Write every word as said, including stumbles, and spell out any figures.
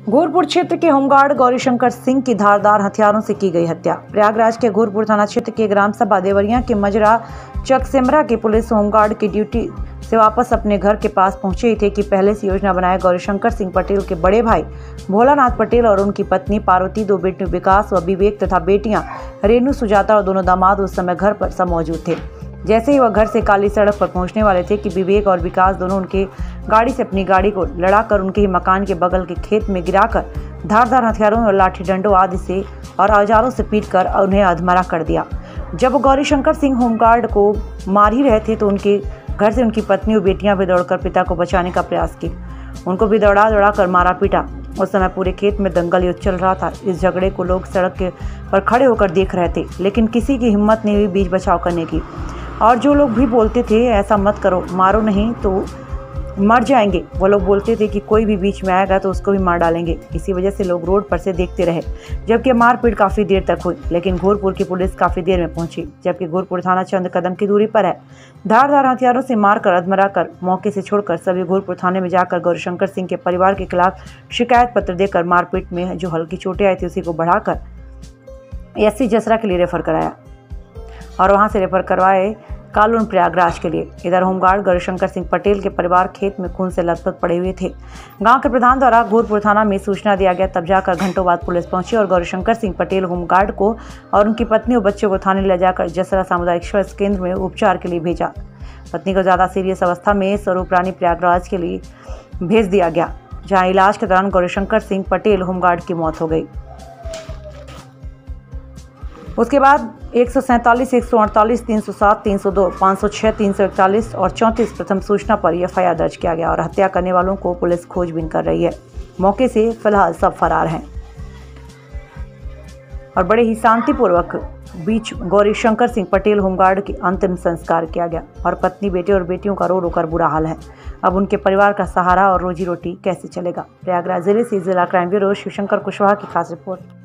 घोरपुर क्षेत्र के होमगार्ड गौरीशंकर सिंह की धारदार हथियारों से की गई हत्या। प्रयागराज के घोरपुर थाना क्षेत्र के ग्राम सभा देवरिया के मजरा चकसेमरा की पुलिस होमगार्ड की ड्यूटी से वापस अपने घर के पास पहुंचे ही थे कि पहले से योजना बनाए गौरीशंकर सिंह पटेल के बड़े भाई भोलानाथ पटेल और उनकी पत्नी पार्वती, दो बेटे विकास व विवेक तथा बेटियां रेणु, सुजाता और दोनों दामाद उस समय घर पर सब मौजूद थे। जैसे ही वह घर से काली सड़क पर पहुंचने वाले थे कि विवेक और विकास दोनों उनके गाड़ी से अपनी गाड़ी को लड़ाकर उनके ही मकान के बगल के खेत में गिराकर धारदार हथियारों और लाठी डंडों आदि से और औजारों से पीटकर उन्हें अधमरा कर दिया। जब गौरीशंकर सिंह होमगार्ड को मार ही रहे थे तो उनके घर से उनकी पत्नी और बेटियां भी दौड़कर पिता को बचाने का प्रयास की। उनको भी दौड़ा दौड़ा कर मारा पीटा। उस समय पूरे खेत में दंगल युद्ध चल रहा था। इस झगड़े को लोग सड़क के पर खड़े होकर देख रहे थे, लेकिन किसी की हिम्मत नहीं हुई बीच बचाव करने की। और जो लोग भी बोलते थे ऐसा मत करो, मारो नहीं तो मर जाएंगे, वो लोग बोलते थे कि कोई भी बीच में आएगा तो उसको भी मार डालेंगे। इसी वजह से लोग रोड पर से देखते रहे, जबकि मारपीट काफ़ी देर तक हुई। लेकिन घोरपुर की पुलिस काफ़ी देर में पहुंची, जबकि घोरपुर थाना चंद कदम की दूरी पर है। धारदार हथियारों से मारकर अधमरा कर मौके से छोड़कर सभी घोरपुर थाने में जाकर गौरीशंकर सिंह के परिवार के खिलाफ शिकायत पत्र देकर मारपीट में जो हल्की चोटें आई थी उसी को बढ़ाकर एससी जसरा के लिए रेफर कराया और वहां से रेफर करवाए कालून प्रयागराज के लिए। इधर होमगार्ड गौरीशंकर सिंह पटेल के परिवार खेत में खून से लथपथ पड़े हुए थे। गांव के प्रधान द्वारा घोरपुर थाना में सूचना दिया गया, तब जाकर घंटों बाद पुलिस पहुंची और गौरीशंकर सिंह पटेल होमगार्ड को और उनकी पत्नी और बच्चों को थाने ले जाकर जसरा सामुदायिक स्वास्थ्य केंद्र में उपचार के लिए भेजा। पत्नी को ज्यादा सीरियस अवस्था में स्वरूप रानी प्रयागराज के लिए भेज दिया गया, जहाँ इलाज के दौरान गौरीशंकर सिंह पटेल होमगार्ड की मौत हो गई। उसके बाद एक सौ सैंतालीस, एक सौ अड़तालीस, तीन सौ सात, तीन सौ दो, पाँच सौ छह, तीन सौ इकतालीस और चौंतीस प्रथम सूचना पर एफ आई आर दर्ज किया गया और हत्या करने वालों को पुलिस खोजबीन कर रही है। मौके से फिलहाल सब फरार हैं और बड़े ही शांतिपूर्वक बीच गौरीशंकर सिंह पटेल होमगार्ड के अंतिम संस्कार किया गया और पत्नी, बेटे और बेटियों का रो रो कर बुरा हाल है। अब उनके परिवार का सहारा और रोजी रोटी कैसे चलेगा। प्रयागराज जिले से जिला क्राइम ब्यूरो शिवशंकर कुशवाहा की खास रिपोर्ट।